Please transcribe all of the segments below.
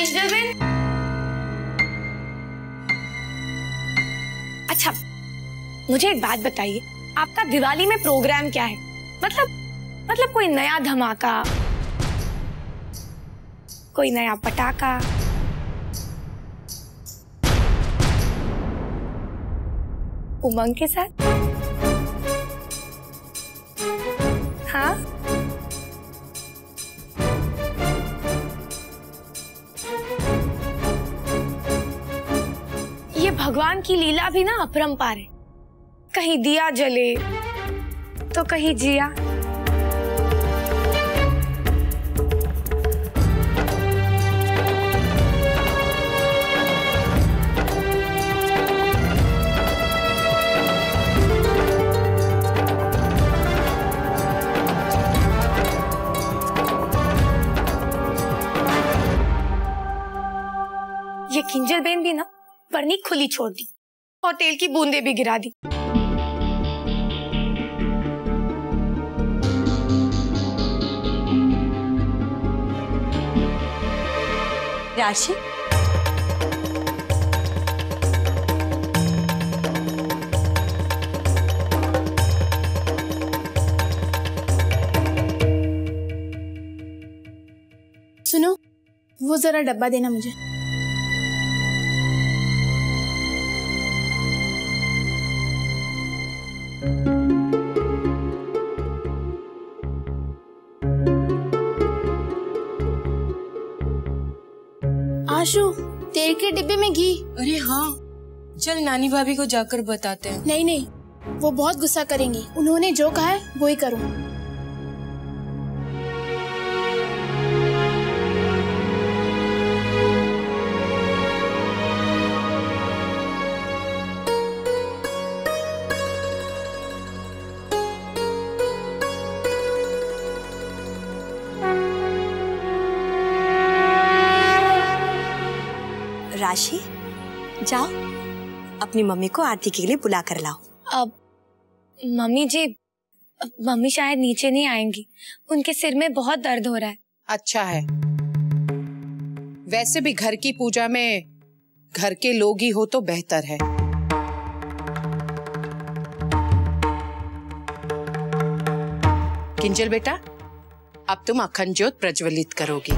Kinjal Ben. अच्छा, मुझे एक बात बताइए, आपका दिवाली में प्रोग्राम क्या है? मतलब कोई नया धमाका, कोई नया पटाखा? उमंग के साथ? हाँ? ये भगवान की लीला भी ना अपरंपार है। कहीं दिया जले तो कहीं जिया। ये किंजल बेन भी ना बरनी खुली छोड़ दी और तेल की बूंदें भी गिरा दी। राशि, सुनो, वो जरा डब्बा देना मुझे। आशु, तेल के डिब्बे में घी। अरे हाँ, चल नानी भाभी को जाकर बताते हैं। नहीं नहीं, वो बहुत गुस्सा करेंगी। उन्होंने जो कहा है वो ही करो। राशि, जाओ अपनी मम्मी को आरती के लिए बुला कर लाओ। अब मम्मी जी, मम्मी शायद नीचे नहीं आएंगी, उनके सिर में बहुत दर्द हो रहा है। अच्छा है, वैसे भी घर की पूजा में घर के लोग ही हो तो बेहतर है। किंजल बेटा, अब तुम अखंड ज्योत प्रज्वलित करोगी।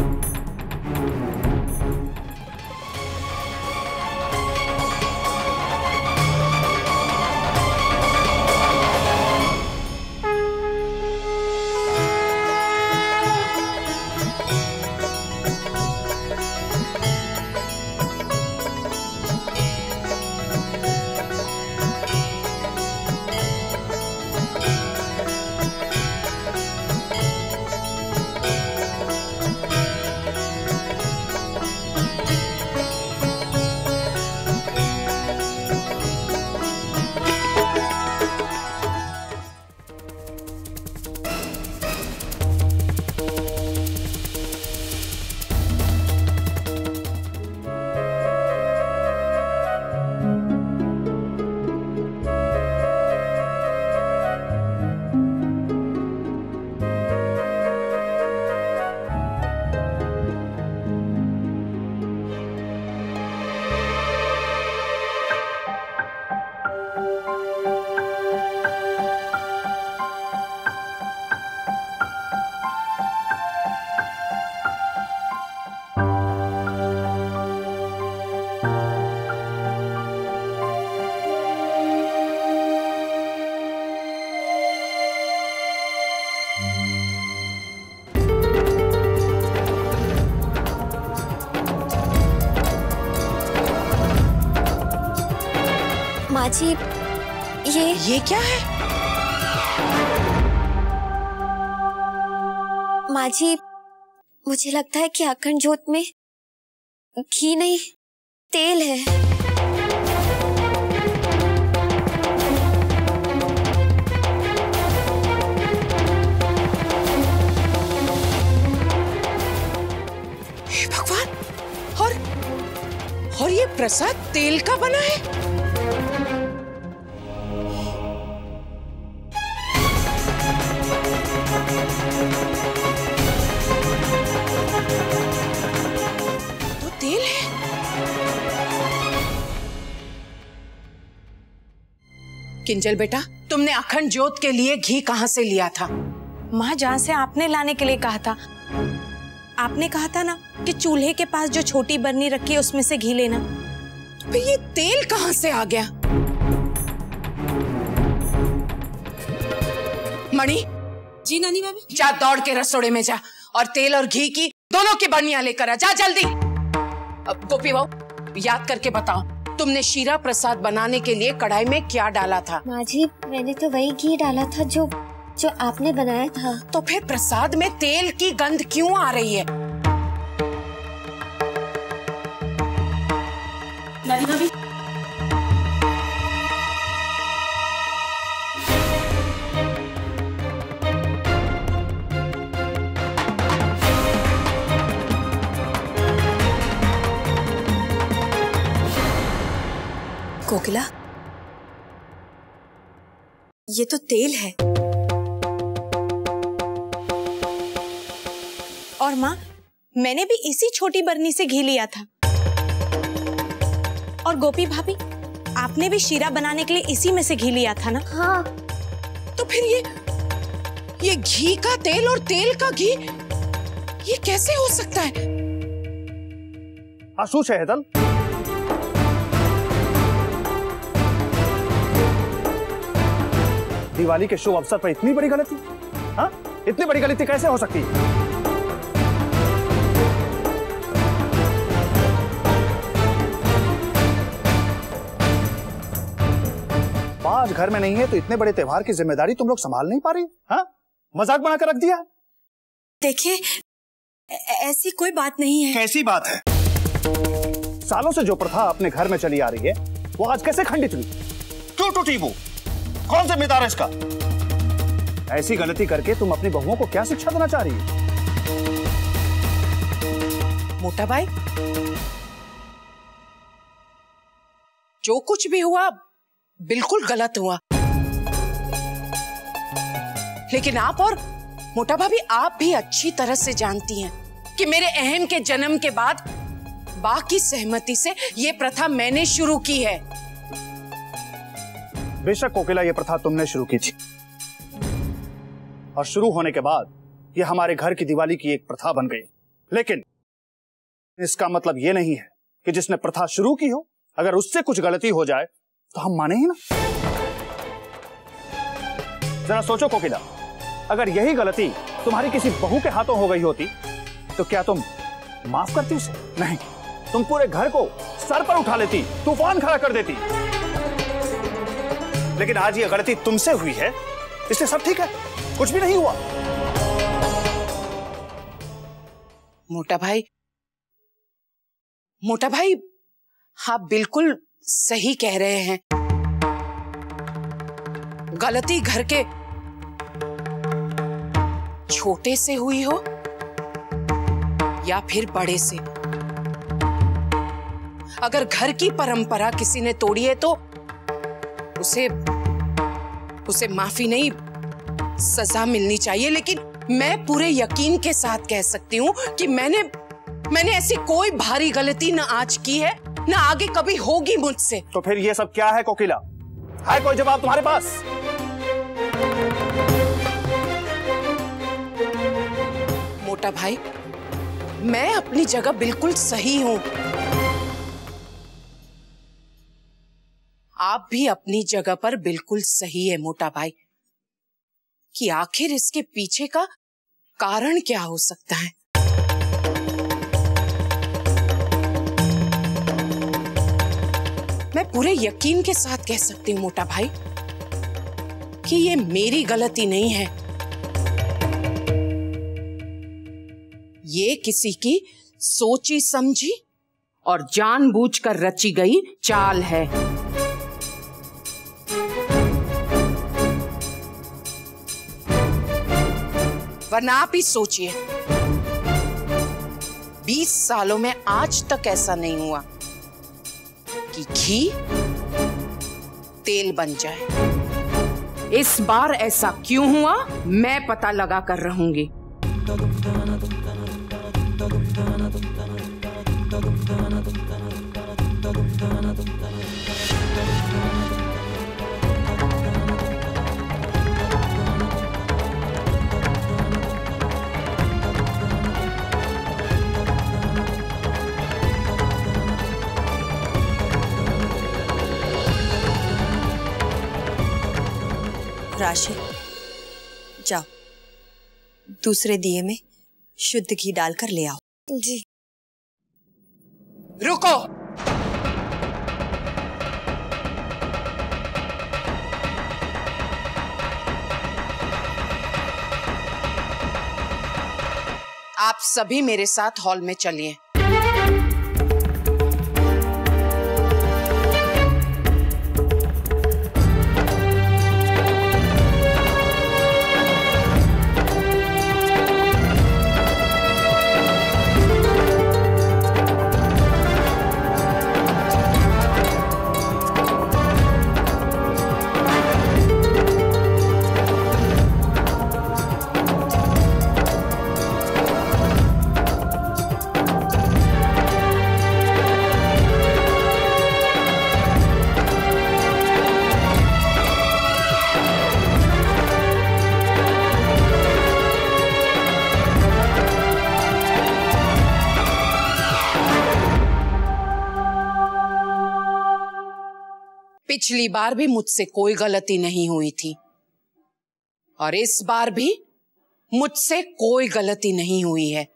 माँ जी, ये क्या है? माँ जी, मुझे लगता है कि अखंड ज्योत में घी नहीं, तेल है। हे भगवान, और ये प्रसाद तेल का बना है? किंजल बेटा, तुमने अखंड ज्योत के लिए घी कहाँ से लिया था? माँ, जहाँ से आपने लाने के लिए कहा था। आपने कहा था ना कि चूल्हे के पास जो छोटी बर्नी रखी है उसमें से घी लेना। तो फिर ये तेल कहाँ से आ गया? मणि। जी नानी भाभी। जा दौड़ के रसोड़े में जा और तेल और घी की दोनों की बर्नियां लेकर आ, जा जल्दी। अब गोपी बहू, याद करके बताओ, तुमने शीरा प्रसाद बनाने के लिए कढ़ाई में क्या डाला था? माँ जी, मैंने तो वही घी डाला था जो आपने बनाया था। तो फिर प्रसाद में तेल की गंध क्यों आ रही है? नानी भाभी। कोकिला, ये तो तेल है। और माँ, मैंने भी इसी छोटी बर्नी से घी लिया था। और गोपी भाभी, आपने भी शीरा बनाने के लिए इसी में से घी लिया था ना? हाँ। तो फिर ये घी का तेल और तेल का घी, ये कैसे हो सकता है? आशूच है हेतल। दिवाली के शुभ अवसर पर इतनी बड़ी गलती? हाँ, इतनी बड़ी गलती कैसे हो सकती है? आज घर में नहीं है तो इतने बड़े त्योहार की जिम्मेदारी तुम लोग संभाल नहीं पा रही? हाँ, मजाक बनाकर रख दिया। देखिए, ऐसी कोई बात नहीं है। कैसी बात है? सालों से जो प्रथा अपने घर में चली आ रही है वो आज कैसे खंडित हुई? क्यों टूटी वो? कौन जिम्मेदार है इसका? ऐसी गलती करके तुम अपनी बहुओं को क्या शिक्षा देना चाह रही है? मोटा भाई, जो कुछ भी हुआ बिल्कुल गलत हुआ। लेकिन आप और मोटा भाभी, आप भी अच्छी तरह से जानती हैं कि मेरे अहम के जन्म के बाद बा की सहमति से ये प्रथा मैंने शुरू की है। बेशक कोकिला, ये प्रथा तुमने शुरू की थी और शुरू होने के बाद ये हमारे घर की दिवाली की एक प्रथा बन गई। लेकिन इसका मतलब ये नहीं है कि जिसने प्रथा शुरू की हो, अगर उससे कुछ गलती हो जाए तो हम माने ही ना। जरा सोचो कोकिला, अगर यही गलती तुम्हारी किसी बहू के हाथों हो गई होती तो क्या तुम माफ करती उसे? नहीं, तुम पूरे घर को सर पर उठा लेती, तूफान खड़ा कर देती। लेकिन आज ये गलती तुमसे हुई है, इसलिए सब ठीक है, कुछ भी नहीं हुआ। मोटा भाई, आप बिल्कुल सही कह रहे हैं। गलती घर के छोटे से हुई हो या फिर बड़े से, अगर घर की परंपरा किसी ने तोड़ी है तो उसे माफी नहीं, सजा मिलनी चाहिए। लेकिन मैं पूरे यकीन के साथ कह सकती हूँ कि मैंने ऐसी कोई भारी गलती न आज की है, न आगे कभी होगी मुझसे। तो फिर ये सब क्या है कोकिला? है कोई जवाब तुम्हारे पास? मोटा भाई, मैं अपनी जगह बिल्कुल सही हूं। आप भी अपनी जगह पर बिल्कुल सही है मोटा भाई, कि आखिर इसके पीछे का कारण क्या हो सकता है। मैं पूरे यकीन के साथ कह सकती हूँ मोटा भाई कि ये मेरी गलती नहीं है, ये किसी की सोची समझी और जानबूझकर रची गई चाल है। वरना आप ही सोचिए, 20 सालों में आज तक ऐसा नहीं हुआ कि घी तेल बन जाए। इस बार ऐसा क्यों हुआ, मैं पता लगा कर रहूंगी। काशी, जाओ दूसरे दिए में शुद्ध घी डालकर ले आओ। जी। रुको। आप सभी मेरे साथ हॉल में चलिए। पिछली बार भी मुझसे कोई गलती नहीं हुई थी और इस बार भी मुझसे कोई गलती नहीं हुई है।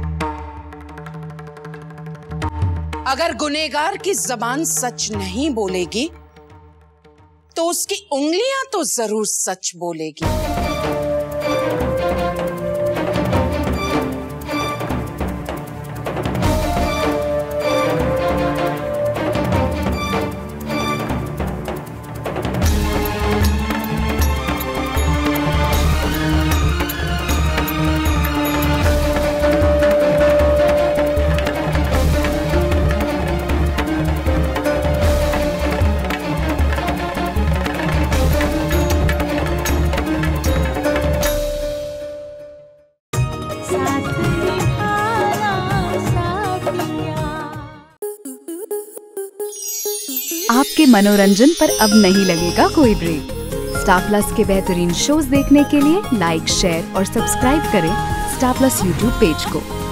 अगर गुनहगार की जबान सच नहीं बोलेगी तो उसकी उंगलियां तो जरूर सच बोलेगी। आपके मनोरंजन पर अब नहीं लगेगा कोई ब्रेक। स्टार प्लस के बेहतरीन शोज देखने के लिए लाइक, शेयर और सब्सक्राइब करें स्टार प्लस यूट्यूब पेज को।